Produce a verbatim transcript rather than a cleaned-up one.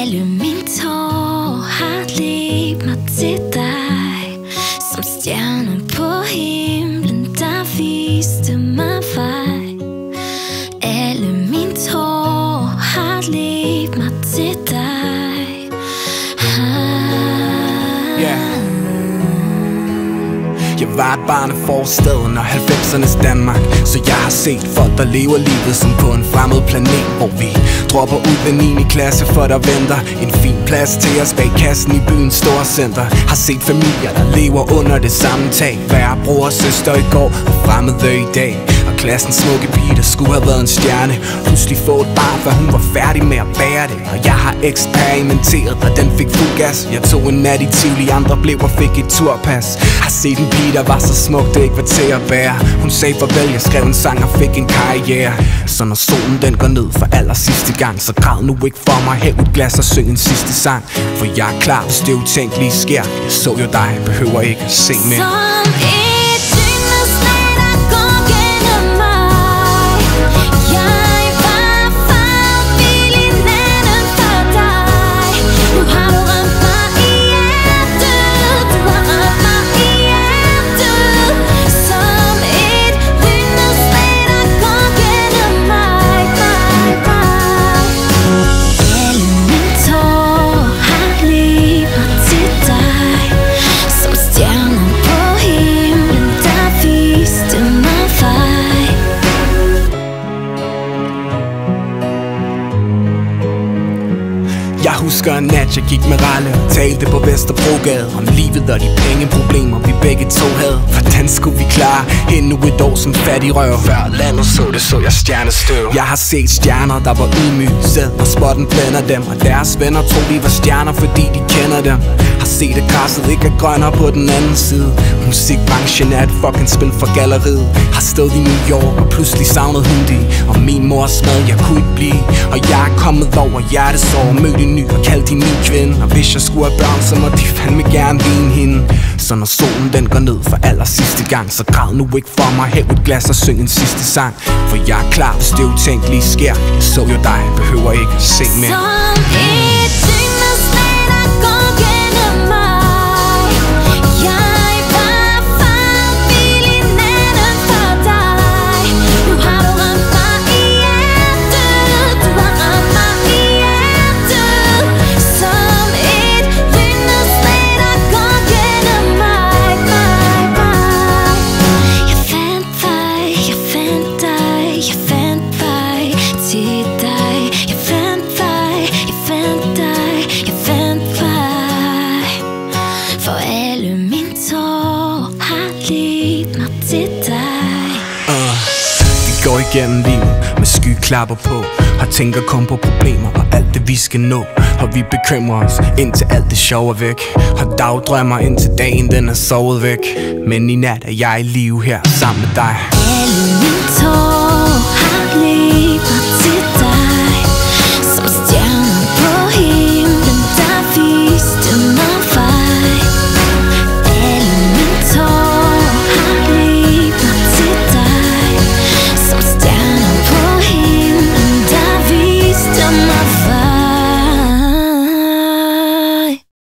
Alle mine tårer har ledt mig til dig, som stjerner på himlen, der viste mig vej. Alle mine tårer har ledt mig til dig. ah. Yeah. Jeg var et barn af forstaden og halvfemsernes Danmark, så jeg har set folk, der lever livet som på en fremmed planet, hvor vi dropper ud af niende klasse, for der venter en fin plads til os bag kassen i byens store center. Har set familier, der lever under det samme tag, hver bror og søster i går og fremmede i dag. Og klassens smukke pige, der skulle have været en stjerne, pludselig få et barn, før hun var færdig med at bære det. Og jeg har eksperimenteret, og den fik fuld gas. Jeg tog en nat i Tivoli, andre blev og fik et turpas. Har set en pige, der var så smuk, det ikke var til at bære. Hun sagde farvel, jeg skrev en sang og fik en karriere. Så når solen den går ned for aller sidste gang, så græd nu ikke for mig, hæv et glas og syng en sidste sang. For jeg er klar, hvis det utænkelige sker. Jeg så jo dig, behøver ikke at se mere. Jeg husker en nat, jeg gik med Ralle og talte på Vesterbrogade om livet og de pengeproblemer, vi begge to havde. Hvordan skulle vi klare endnu et år som fattig røv? Før landet så det, så jeg stjernestøv. Jeg har set stjerner, der var ydmyge selv, og spotten blænder dem. Og deres venner tror de var stjerner, fordi de kender dem. Har set, at græsset ikke er grønnere på den anden side. Musikbranchen er et fucking spil for galleriet. Har stået i New York og pludselig savnet Hundi, og min mors mad, jeg kunne ikke blive. Og jeg er kommet over hjertesår, mødt en ny og kaldt hende min kvinde. Og hvis jeg skulle have børn, så må de fandme gerne ligne hende. Så når solen den går ned for aller sidste gang, så græd nu ikke for mig, hæv et glas og syng en sidste sang. For jeg er klar, hvis det utænkelige sker. Jeg så jo dig, behøver ikke at se mere. Uh, vi går igennem livet med skyklapper på, og tænker kun på problemer og alt det vi skal nå. Og vi bekymrer os indtil alt det sjov er væk, og dagdrømmer indtil dagen den er sovet væk. Men i nat er jeg i live her sammen med dig. Alle mine tårer har ledt